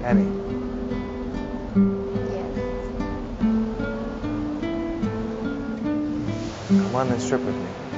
Annie, Yes. come on and strip with me.